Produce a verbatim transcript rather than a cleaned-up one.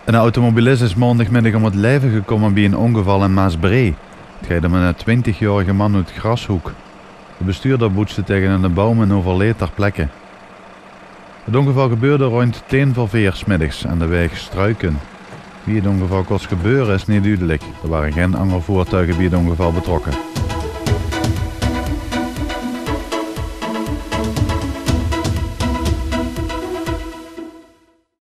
Een automobilist is maandagmiddag om het leven gekomen bij een ongeval in Maasbree. Het gaat om een twintigjarige man uit Grashoek. De bestuurder boetste tegen een boom en overleed ter plekke. Het ongeval gebeurde rond tien voor vier 's middags aan de weg Struiken. Wie het ongeval kost gebeuren is niet duidelijk. Er waren geen andere voertuigen bij het ongeval betrokken.